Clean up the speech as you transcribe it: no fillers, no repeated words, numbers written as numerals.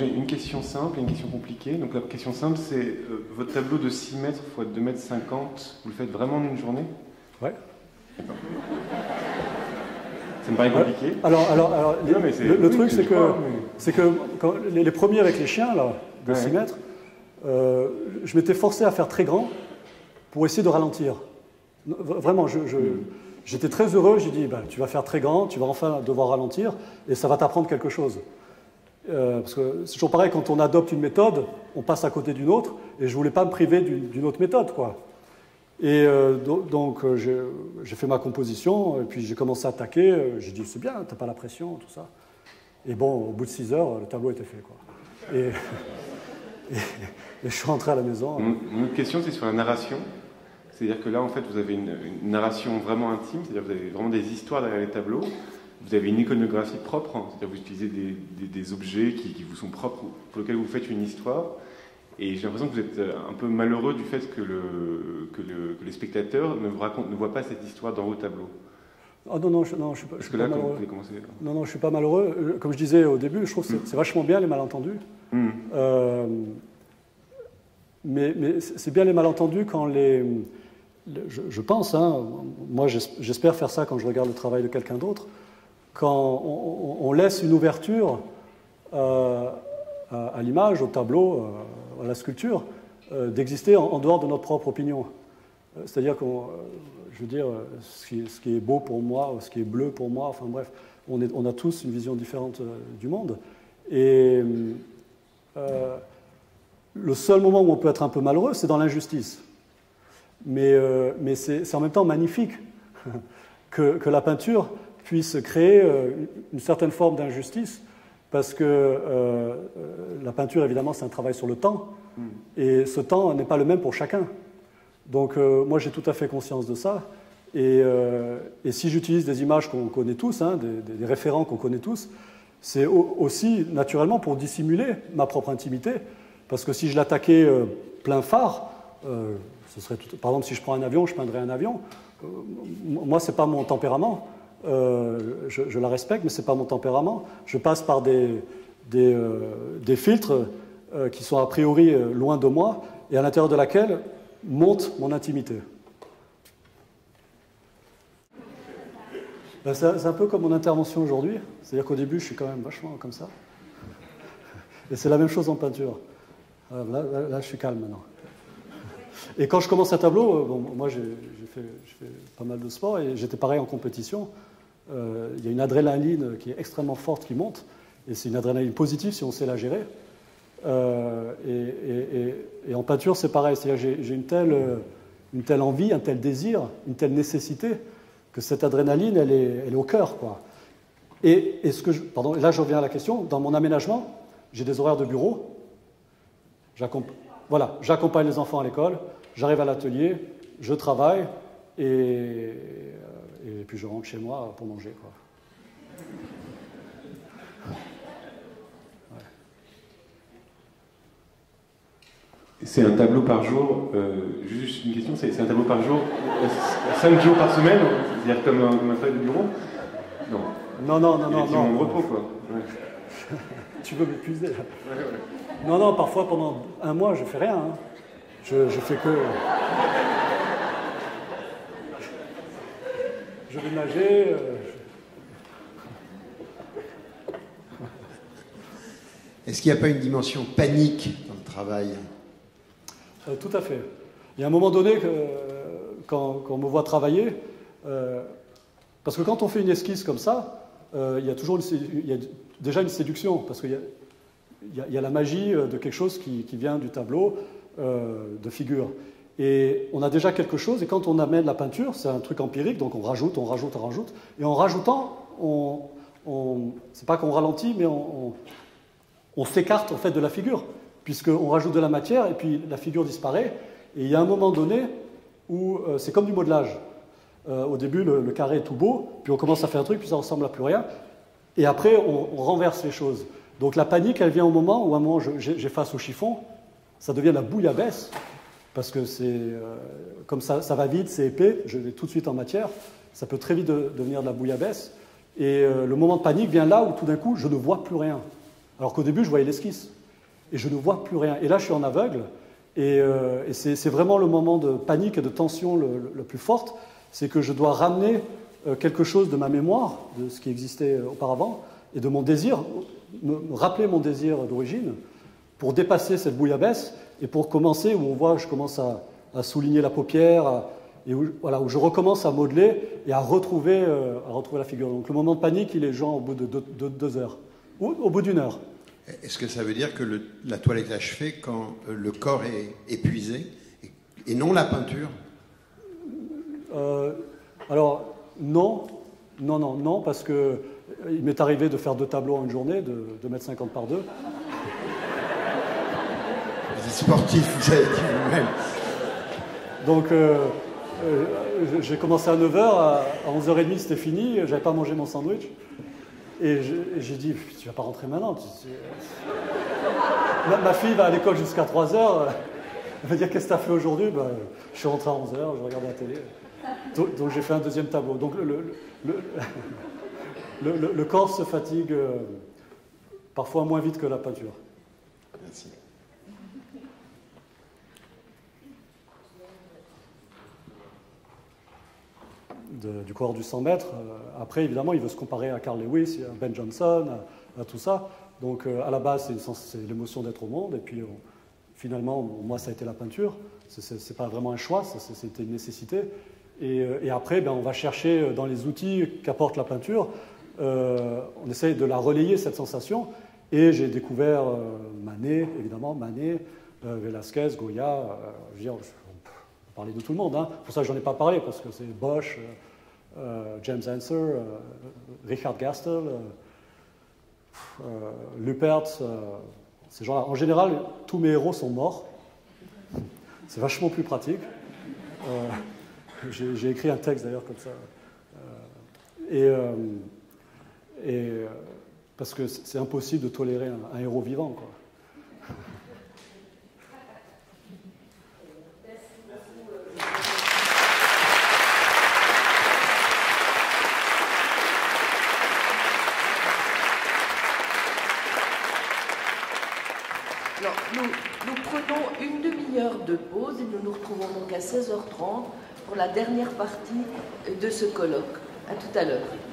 j'ai une question simple et une question compliquée. Donc la question simple, c'est votre tableau de 6 mètres x 2 mètres 50, vous le faites vraiment en une journée? Ouais. Ça me paraît compliqué. Le truc, c'est que quand les premiers avec les chiens, là, de 6 mètres, je m'étais forcé à faire très grand pour essayer de ralentir. Vraiment, j'étais très heureux. J'ai dit, ben, tu vas faire très grand, tu vas enfin devoir ralentir, et ça va t'apprendre quelque chose. Parce que c'est toujours pareil, quand on adopte une méthode, on passe à côté d'une autre, et je ne voulais pas me priver d'une autre méthode, quoi. Et donc, j'ai fait ma composition, et puis j'ai commencé à attaquer. J'ai dit, c'est bien, t'as pas la pression, tout ça. Et bon, au bout de 6 heures, le tableau était fait, quoi. Et je suis rentré à la maison. Une autre question, c'est sur la narration. C'est-à-dire que là, en fait, vous avez une narration vraiment intime, c'est-à-dire que vous avez vraiment des histoires derrière les tableaux. Vous avez une iconographie propre, hein, c'est-à-dire que vous utilisez des objets qui vous sont propres, pour lesquels vous faites une histoire. Et j'ai l'impression que vous êtes un peu malheureux du fait que les spectateurs ne voient pas cette histoire dans vos tableaux. Oh non, je suis pas. Parce que là, quand vous avez commencé... Non, je suis pas malheureux. Comme je disais au début, je trouve que c'est vachement bien les malentendus. Mais c'est bien les malentendus quand je pense, hein, moi j'espère faire ça quand je regarde le travail de quelqu'un d'autre, quand on laisse une ouverture à l'image, au tableau, à la sculpture, d'exister en dehors de notre propre opinion. C'est-à-dire que, je veux dire, ce qui est beau pour moi, ce qui est bleu pour moi, enfin bref, on a tous une vision différente du monde. Et le seul moment où on peut être un peu malheureux, c'est dans l'injustice. Mais c'est en même temps magnifique que la peinture puisse créer une certaine forme d'injustice, parce que la peinture, évidemment, c'est un travail sur le temps, et ce temps n'est pas le même pour chacun. Donc moi, j'ai tout à fait conscience de ça, et si j'utilise des images qu'on connaît tous, hein, des référents qu'on connaît tous, c'est aussi naturellement pour dissimuler ma propre intimité, parce que si je l'attaquais plein phare, ce serait par exemple, si je prends un avion, je peindrais un avion. Moi, ce n'est pas mon tempérament. Je la respecte, mais ce n'est pas mon tempérament. Je passe par des filtres qui sont a priori loin de moi et à l'intérieur de laquelle monte mon intimité. Ben, c'est un peu comme mon intervention aujourd'hui. C'est-à-dire qu'au début, je suis quand même vachement comme ça. Et c'est la même chose en peinture. Là, je suis calme maintenant. Et quand je commence un tableau, moi j'ai fait pas mal de sport et j'étais pareil en compétition. Il y a une adrénaline qui est extrêmement forte qui monte, et c'est une adrénaline positive si on sait la gérer. Et en peinture, c'est pareil, c'est-à-dire j'ai une telle envie, un tel désir, une telle nécessité, que cette adrénaline, elle est au cœur, quoi. Et là je reviens à la question, dans mon aménagement, j'ai des horaires de bureau. J'accompagne les enfants à l'école, j'arrive à l'atelier, je travaille et puis je rentre chez moi pour manger, quoi. Ouais. C'est un tableau par jour, juste une question, c'est un tableau par jour, 5 jours par semaine, c'est-à-dire comme un travail de bureau? Non. Non. En repos, quoi. Ouais. Tu veux m'épuiser, là. Ouais. Non, parfois pendant un mois, je fais rien. Hein. Je fais que... Je vais nager. Est-ce qu'il n'y a pas une dimension panique dans le travail? Tout à fait. Il y a un moment donné, quand on me voit travailler, parce que quand on fait une esquisse comme ça, il y a déjà une séduction, parce qu'il y a la magie de quelque chose qui vient du tableau, de figure. Et on a déjà quelque chose, et quand on amène la peinture, c'est un truc empirique, donc on rajoute, et en rajoutant, c'est pas qu'on ralentit, mais on s'écarte en fait de la figure, puisqu'on rajoute de la matière, et puis la figure disparaît, et il y a un moment donné où c'est comme du modelage. Au début, le carré est tout beau, puis on commence à faire un truc, puis ça ressemble à plus rien, et après, on renverse les choses. Donc la panique, elle vient au moment où, à un moment, j'efface au chiffon, ça devient la bouillabaisse, parce que c'est comme ça va vite, c'est épais, je vais tout de suite en matière, ça peut très vite devenir de la bouillabaisse, et le moment de panique vient là où tout d'un coup, je ne vois plus rien. Alors qu'au début, je voyais l'esquisse. Et je ne vois plus rien. Et là, je suis en aveugle. Et c'est vraiment le moment de panique et de tension le plus forte. C'est que je dois ramener quelque chose de ma mémoire, de ce qui existait auparavant, et de mon désir, me rappeler mon désir d'origine, pour dépasser cette bouillabaisse, et pour commencer, où on voit, je commence à souligner la paupière, et où je recommence à modeler et à retrouver la figure. Donc le moment de panique, il est genre au bout de 2 heures, ou au bout d'1 heure. Est-ce que ça veut dire que la toilette est achevée quand le corps est épuisé et non la peinture? Alors, non, parce que il m'est arrivé de faire 2 tableaux en une journée, de 2,50 m par 2. Vous êtes sportif, vous avez dit vous-même. Donc, j'ai commencé à 9h, à 11h30, c'était fini, j'avais pas mangé mon sandwich. Et j'ai dit, tu vas pas rentrer maintenant. Ma fille va à l'école jusqu'à 3h. Elle va dire, qu'est-ce que tu as fait aujourd'hui? Je suis rentré à 11h, je regardais la télé. Donc j'ai fait un 2e tableau. Donc le corps se fatigue parfois moins vite que la peinture. Merci. Du coureur du 100 mètres. Après, évidemment, il veut se comparer à Carl Lewis, à Ben Johnson, à tout ça. Donc, à la base, c'est l'émotion d'être au monde. Et puis, finalement, moi, ça a été la peinture. C'est pas vraiment un choix, c'était une nécessité. Et après, on va chercher dans les outils qu'apporte la peinture. On essaye de la relayer, cette sensation. Et j'ai découvert Manet, évidemment, Velázquez, Goya. Je veux dire, on parlait de tout le monde. Hein. Pour ça, j'en ai pas parlé, parce que c'est Bosch, James Ensor, Richard Gastel, Lupert. Ces gens-là. En général, tous mes héros sont morts. C'est vachement plus pratique. J'ai écrit un texte d'ailleurs comme ça. Parce que c'est impossible de tolérer un héros vivant, quoi. Alors, nous prenons une demi-heure de pause et nous nous retrouvons donc à 16h30 pour la dernière partie de ce colloque. À tout à l'heure.